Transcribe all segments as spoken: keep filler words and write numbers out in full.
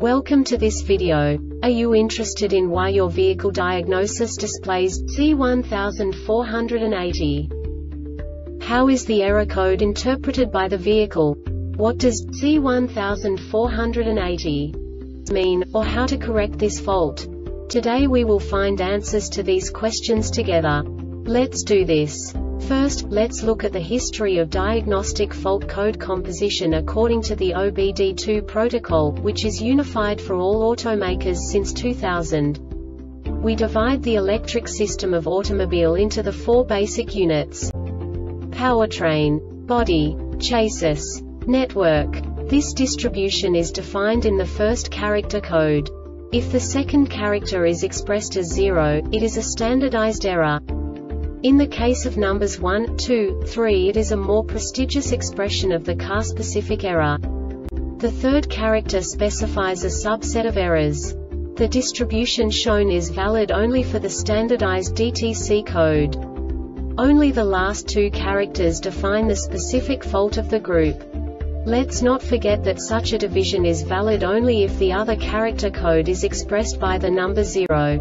Welcome to this video. Are you interested in why your vehicle diagnosis displays C one four eight zero? How is the error code interpreted by the vehicle? What does C one four eight zero mean, or how to correct this fault? Today we will find answers to these questions together. Let's do this. First, let's look at the history of diagnostic fault code composition according to the O B D two protocol, which is unified for all automakers since two thousand. We divide the electric system of automobile into the four basic units: powertrain, body, chassis, network. This distribution is defined in the first character code. If the second character is expressed as zero, it is a standardized error. In the case of numbers one, two, three, it is a more prestigious expression of the car-specific error. The third character specifies a subset of errors. The distribution shown is valid only for the standardized D T C code. Only the last two characters define the specific fault of the group. Let's not forget that such a division is valid only if the other character code is expressed by the number zero.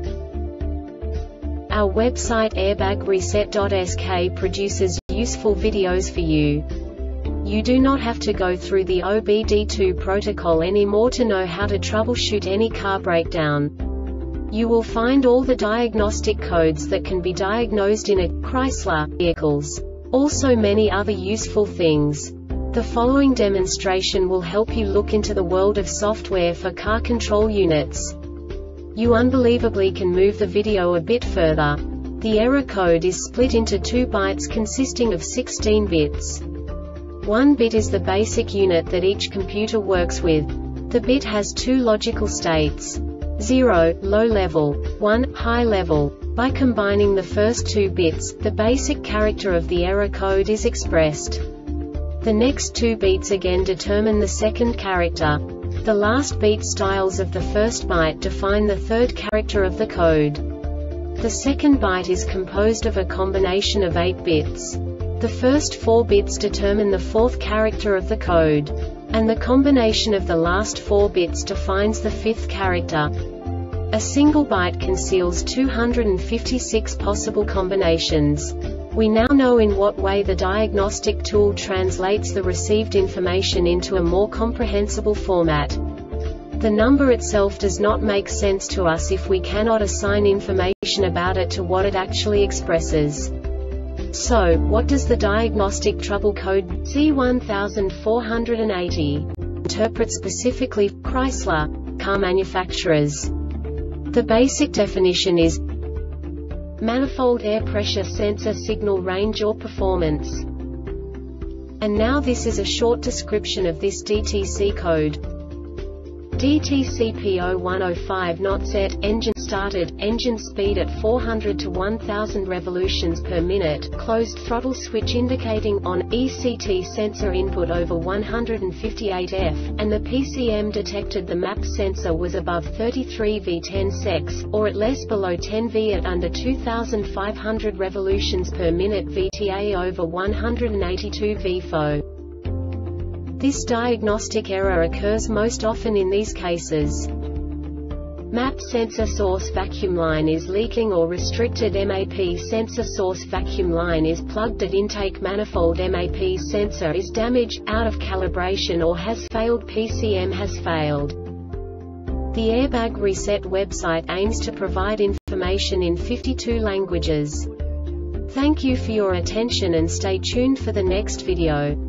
Our website airbag reset dot S K produces useful videos for you. You do not have to go through the O B D two protocol anymore to know how to troubleshoot any car breakdown. You will find all the diagnostic codes that can be diagnosed in a Chrysler vehicles. Also many other useful things. The following demonstration will help you look into the world of software for car control units. You unbelievably can move the video a bit further. The error code is split into two bytes consisting of sixteen bits. One bit is the basic unit that each computer works with. The bit has two logical states: zero, low level, one, high level. By combining the first two bits, the basic character of the error code is expressed. The next two beats again determine the second character. The last beat styles of the first byte define the third character of the code. The second byte is composed of a combination of eight bits. The first four bits determine the fourth character of the code. And the combination of the last four bits defines the fifth character. A single byte conceals two hundred fifty-six possible combinations. We now know in what way the diagnostic tool translates the received information into a more comprehensible format. The number itself does not make sense to us if we cannot assign information about it to what it actually expresses. So, what does the diagnostic trouble code C one four eight zero interpret specifically for Chrysler car manufacturers? The basic definition is manifold air pressure sensor signal range or performance. And now this is a short description of this D T C code. D T C P zero one zero five not set, engine started, engine speed at four hundred to one thousand revolutions per minute, closed throttle switch indicating on, E C T sensor input over one hundred fifty-eight F, and the P C M detected the map sensor was above thirty-three V ten secs, or at less below ten V at under two thousand five hundred revolutions per minute V T A over one hundred eighty-two V F O. This diagnostic error occurs most often in these cases: map sensor source vacuum line is leaking or restricted, M A P sensor source vacuum line is plugged at intake manifold, M A P sensor is damaged, out of calibration or has failed, P C M has failed. The Airbag Reset website aims to provide information in fifty-two languages. Thank you for your attention and stay tuned for the next video.